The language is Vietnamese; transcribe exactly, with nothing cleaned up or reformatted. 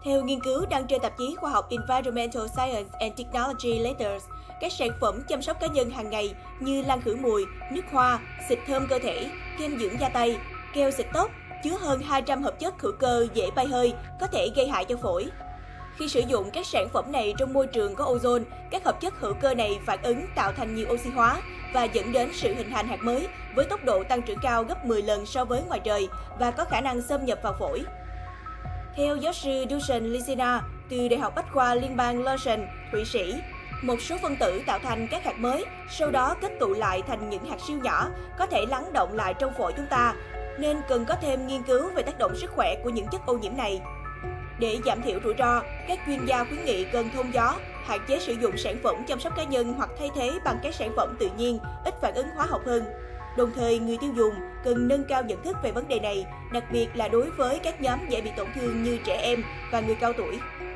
Theo nghiên cứu đăng trên tạp chí khoa học Environmental Science and Technology Letters, các sản phẩm chăm sóc cá nhân hàng ngày như lăn khử mùi, nước hoa, xịt thơm cơ thể, kem dưỡng da tay, keo xịt tóc chứa hơn hai trăm hợp chất hữu cơ dễ bay hơi, có thể gây hại cho phổi. Khi sử dụng các sản phẩm này trong môi trường có ozone, các hợp chất hữu cơ này phản ứng tạo thành nhiều oxy hóa và dẫn đến sự hình thành hạt mới với tốc độ tăng trưởng cao gấp mười lần so với ngoài trời và có khả năng xâm nhập vào phổi. Theo giáo sư Dusan Lisina từ Đại học Bách khoa Liên bang Lausanne, Thụy Sĩ, một số phân tử tạo thành các hạt mới, sau đó kết tụ lại thành những hạt siêu nhỏ, có thể lắng động lại trong phổi chúng ta, nên cần có thêm nghiên cứu về tác động sức khỏe của những chất ô nhiễm này. Để giảm thiểu rủi ro, các chuyên gia khuyến nghị cần thông gió, hạn chế sử dụng sản phẩm chăm sóc cá nhân hoặc thay thế bằng các sản phẩm tự nhiên, ít phản ứng hóa học hơn. Đồng thời, người tiêu dùng cần nâng cao nhận thức về vấn đề này, đặc biệt là đối với các nhóm dễ bị tổn thương như trẻ em và người cao tuổi.